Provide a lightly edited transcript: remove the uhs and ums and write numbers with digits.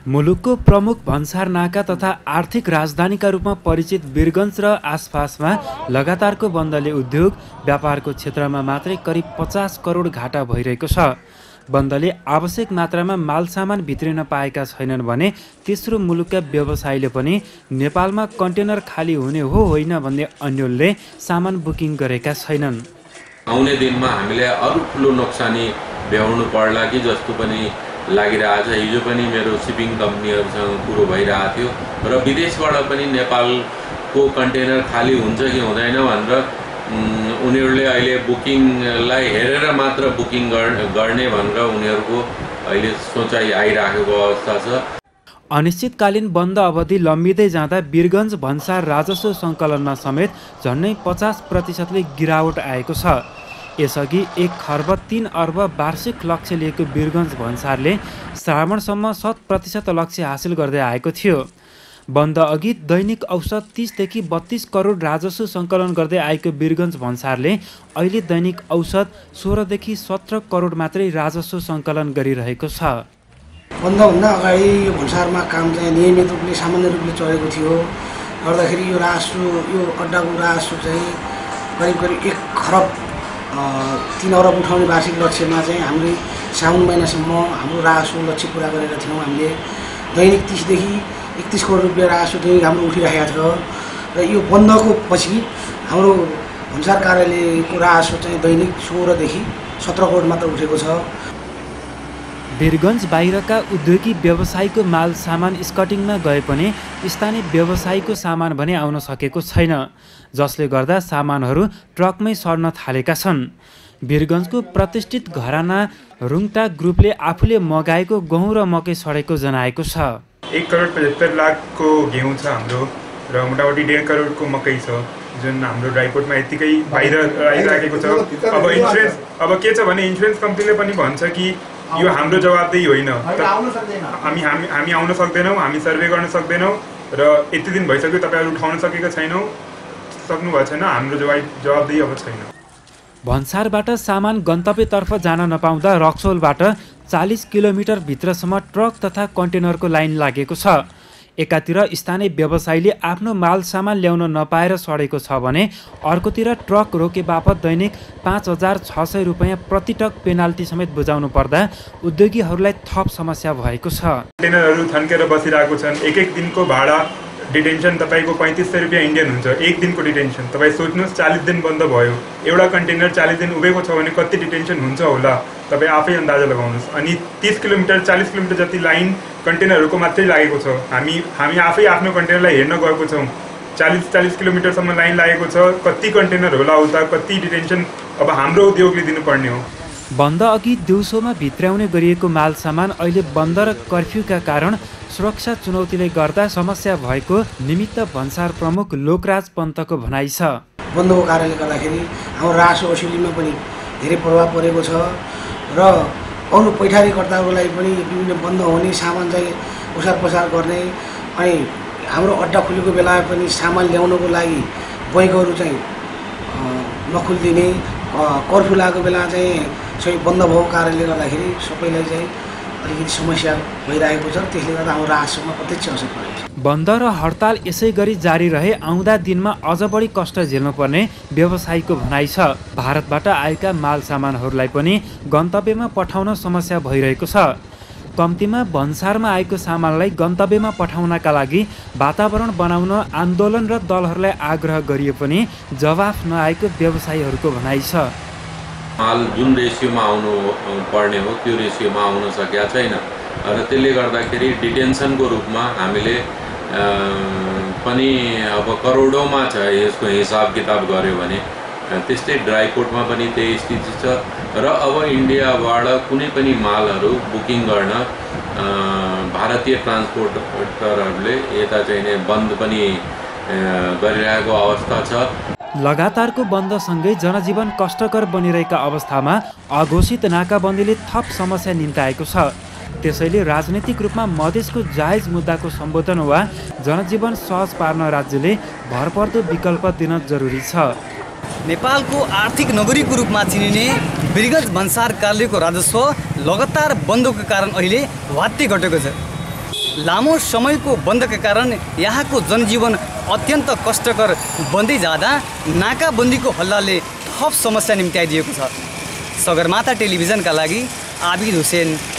मुलुकको प्रमुख भन्सार नाका तथा आर्थिक राजधानीका रूपमा परिचित वीरगञ्ज र आसपासमा लगातारको बन्दले उद्योग व्यापारको क्षेत्रमा मात्रै करिब 50 करोड घाटा भइरहेको छ। बन्दले आवश्यक मात्रामा माल सामान भित्रिन पाएका छैनन् भने तेस्रो मुलुकका व्यवसायीले पनि नेपालमा कन्टेनर खाली हुने हो होइन भन्ने अन्योलले सामान बुकिङ गरेका छैनन्। आउने दिनमा हामीले अरु ठुलो नोक्सानी भ्याउनु पर्ला कि जस्तो पनि लागिरहेछ। हिजो पनि मेरो सिपिङ कम्पनीहरुसँग कुरो भइरहेको थियो र विदेशबाट पनि नेपालको कन्टेनर खाली हुन्छ कि हुँदैन भनेर उनीहरूले अहिले बुकिङलाई हेरेर मात्र बुकिङ गर्ने भनेर उनीहरूको अहिले सोचाइ आइराखेको अवस्था छ। अनिश्चितकालीन बन्द अवधि लम्बिँदै जाँदा वीरगञ्ज भन्सार राजस्व सङ्कलनमा समेत झन्डै 50% गिरावट आएको छ। यसअघि 1 खर्ब 3 अर्ब वार्षिक लक्ष्य लिएको वीरगञ्ज भन्सारले श्रावणसम्म 100% लक्ष्य हासिल गर्दै आएको थियो। बन्द अघि दैनिक औसत 30 देखि 32 करोड राजस्व सङ्कलन गर्दै आएको वीरगञ्ज भन्सारले अहिले दैनिक औसत 16 देखि 17 करोड मात्रै राजस्व सङ्कलन गरिरहेको छ। बन्दभन्दा अगाडि यो भन्सारमा काम चाहिँ नियमित रूपले सामान्य रूपले चलेको थियो। गर्दाखेरि यो राजस्व यो अड्डाको राजस्व चाहिँ करिब 1 खरब 3 अरब उठाउने वार्षिक लक्ष्यमा चाहिँ हामीले साउन महिनासम्म हाम्रो राजस्व लक्ष्य पुरा गरेका थियौँ। हामीले दैनिक 30 देखि 31 करोड रुपियाँ राजस्व दैनिक हाम्रो उठिरहेको थियो र यो बन्दको पछि हाम्रो भन्सार कार्यालयको राजस्व चाहिँ दैनिक 16 देखि 17 करोड मात्र उठेको छ। वीरगञ्ज बाहिरका उद्योगी व्यवसायीको माल सामान स्कटिङमा गए पनि स्थानीय व्यवसायीको सामान भने आउन सकेको छैन, जसले गर्दा सामानहरू ट्रकमै सर्न थालेका छन्। वीरगञ्जको प्रतिष्ठित घराना रुङटा ग्रुपले आफूले मगाएको गहुँ र मकै सडेको जनाएको छ। 1 करोड 75 लाखको गेहूँ छ हाम्रो र मोटामोटी 1.5 करोडको मकै छ, जुन हाम्रो ड्राइपोर्टमा यतिकै बाहिर आइराखेको छ। अब के छ भने इन्सुरेन्स कम्पनीले पनि भन्छ कि यो हाम्रो जवाबदेही होइन, हामी आउन सक्दैनौँ, हामी सर्वे गर्न सक्दैनौँ र यति दिन भइसक्यो तपाईहरु उठाउन सकेको छैनौँ, सक्नुभएको छैन, हाम्रो जवाबदेही अब छैन। भन्सारबाट सामान गन्तव्यतर्फ जान नपाउँदा रक्सोलबाट 40 किलोमिटर भित्रसम्म ट्रक तथा कन्टेनरको लाइन लागेको छ। एकातिर स्थानीय व्यवसायीले आफ्नो माल सामान ल्याउन नपाएर सडेको छ भने अर्कोतिर ट्रक रोके बापत दैनिक 5600 रुपैयाँ प्रति टक पेनाल्टी समेत बुझाउनु पर्दा उद्योगीहरूलाई थप समस्या भएको छ। कन्टेनरहरू थन्केर बसिरहेको छन्। एक दिनको भाडा डिटेन्सन तपाईको 3500 रुपैयाँ इन्डियन हुन्छ। एक दिनको डिटेन्सन तपाईँ सोच्नुहोस्, 40 दिन बन्द भयो, एउटा कन्टेनर 40 दिन उभिएको छ भने कति डिटेन्सन हुन्छ होला तपाईँ आफै अन्दाजा लगाउनुहोस्। अनि 30 किलोमिटर 40 किलोमिटर जति लाइन कन्टेनरहरूको मात्रै लागेको छ। हामी आफै आफ्नो कन्टेनरलाई हेर्न गएको छौँ, 40 किलोमिटरसम्म लाइन लागेको छ। कति कन्टेनर होला उता, कति डिटेन्सन अब हाम्रो उद्योगले दिनुपर्ने हो। बन्द अघि दिउँसोमा भित्र्याउने गरिएको माल सामान अहिले बन्द र कर्फ्युका कारण सुरक्षा चुनौतीले गर्दा समस्या भएको निमित्त भन्सार प्रमुख लोकराज पन्तको भनाइ छ। बन्दको कारणले गर्दाखेरि हाम्रो राजस्व वसुलीमा पनि धेरै प्रभाव परेको छ र अरू पैठारीकर्ताहरूलाई पनि विभिन्न बन्द हुने सामान चाहिँ ओसार पसार गर्ने, अनि हाम्रो अड्डा खुलेको बेलामा पनि सामान ल्याउनको लागि बैङ्कहरू चाहिँ नखुलिदिने, कर्फ्यू लागेको बेला चाहिँ सबै बन्द भएको कारणले गर्दाखेरि सबैलाई चाहिँ अलिकति समस्या भइरहेको छ। त्यसले गर्दा हाम्रो राजस्वमा प्रत्यक्ष असर परेको छ। बन्द र हडताल यसै गरी जारी रहे आउँदा दिनमा अझ बढी कष्ट झेल्नुपर्ने व्यवसायीको भनाइ छ। भारतबाट आएका माल सामानहरूलाई पनि गन्तव्यमा पठाउन समस्या भइरहेको छ। कम्तीमा भन्सारमा आएको सामानलाई गन्तव्यमा पठाउनका लागि वातावरण बनाउन आन्दोलन र दलहरूलाई आग्रह गरिए पनि जवाफ नआएको व्यवसायीहरूको भनाइ छ। माल जुन रेसियोमा आउनु पर्ने हो त्यो रेसियोमा आउन सकेका छैन र त्यसले गर्दाखेरि डिटेन्सनको रूपमा हामीले पनि अब करोडौँमा छ यसको हिसाब किताब गर्यो भने। त्यस्तै ड्राइपोर्टमा पनि त्यही स्थिति छ र अब इन्डियाबाट कुनै पनि मालहरू बुकिङ गर्न भारतीय ट्रान्सपोर्टरहरूले यता चाहिँ बन्द पनि गरिरहेको अवस्था छ। लगातारको बन्दसँगै जनजीवन कष्टकर बनिरहेका अवस्थामा अघोषित नाकाबन्दीले थप समस्या निम्ताएको छ। त्यसैले राजनीतिक रूपमा मधेसको जायज मुद्दाको सम्बोधन वा जनजीवन सहज पार्न राज्यले भरपर्दो विकल्प दिन जरुरी छ। नेपालको आर्थिक नगरीको रूपमा चिनिने वीरगञ्ज भन्सार कार्यालयको राजस्व लगातार बन्दको कारण अहिले वात्तै घटेको छ। लामो समयको बन्दका कारण यहाँको जनजीवन अत्यन्त कष्टकर बन्दै जाँदा नाकाबन्दीको हल्लाले थप समस्या निम्त्याइदिएको छ। सगरमाथा टेलिभिजनका लागि आबिद हुसेन,